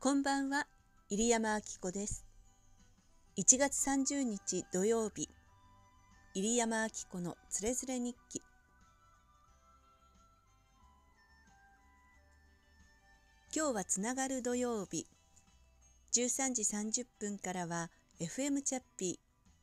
こんばんは、入山明子です。1月30日土曜日、入山明子のつれづれ日記。今日はつながる土曜日、13時30分からは FM チャッピー、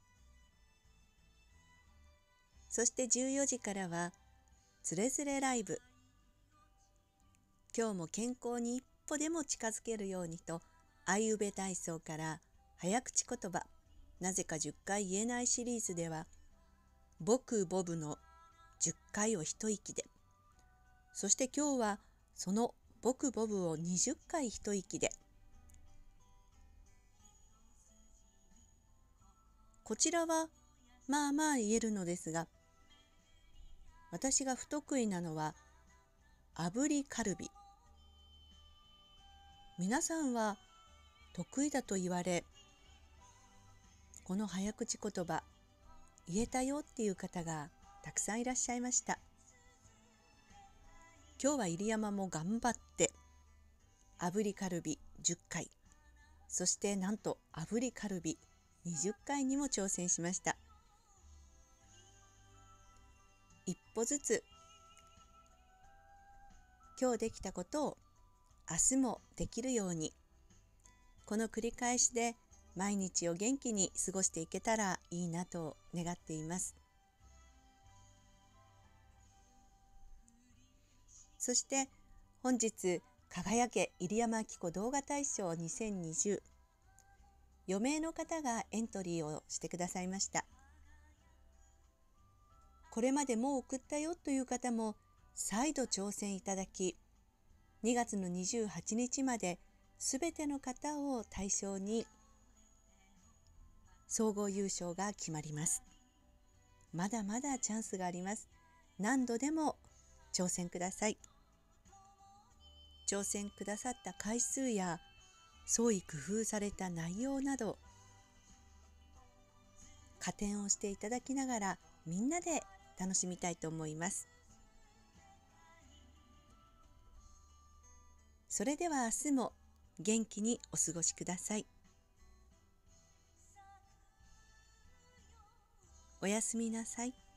そして14時からはつれづれライブ。今日も健康に一歩でも近づけるようにと、あいうべ体操から早口言葉、なぜか10回言えないシリーズでは、僕ボブの10回を一息で、そして今日はその僕ボブを20回一息で。こちらはまあまあ言えるのですが、私が不得意なのは炙りカルビ。皆さんは得意だと言われ、この早口言葉言えたよっていう方がたくさんいらっしゃいました。今日は入山も頑張って炙りカルビ10回、そしてなんと炙りカルビ20回にも挑戦しました。一歩ずつ今日できたことを明日もできるように、この繰り返しで毎日を元気に過ごしていけたらいいなと願っています。そして本日、輝け入山明子動画大賞2020、4名の方がエントリーをしてくださいました。これまでもう送ったよという方も再度挑戦いただき、2月の28日まで全ての方を対象に総合優勝が決まります。まだまだチャンスがあります。何度でも挑戦ください。挑戦くださった回数や創意工夫された内容など、加点をしていただきながらみんなで楽しみたいと思います。それでは明日も元気にお過ごしください。おやすみなさい。